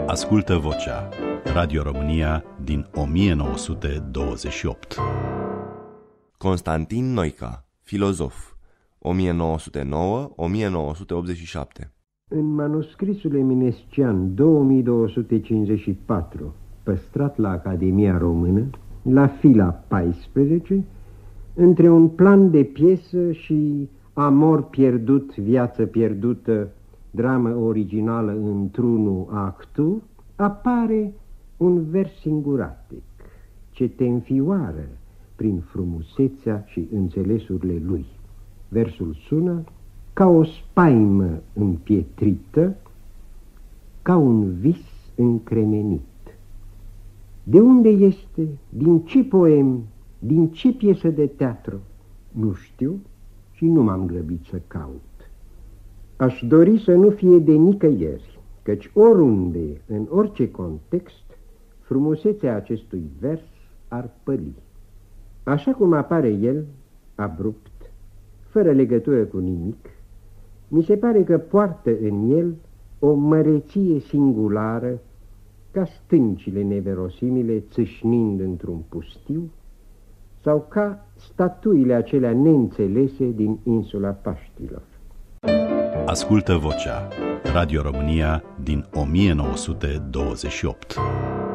Ascultă Vocea, Radio România din 1928. Constantin Noica, filozof, 1909-1987. În manuscrisul eminescian 2254, păstrat la Academia Română, la fila 14, între un plan de piesă și Amor pierdut, viață pierdută, dramă originală într-unu actu, apare un vers singuratic, ce te înfioară prin frumusețea și înțelesurile lui. Versul sună ca o spaimă împietrită, ca un vis încremenit. De unde este? Din ce poem? Din ce piesă de teatru? Nu știu și nu m-am grăbit să caut. Aș dori să nu fie de nicăieri, căci oriunde, în orice context, frumusețea acestui vers ar păli. Așa cum apare el, abrupt, fără legătură cu nimic, mi se pare că poartă în el o măreție singulară, ca stâncile neverosimile țâșnind într-un pustiu, sau ca statuile acelea neînțelese din insula Paștilor. Ascultă Vocea, Radio România din 1928.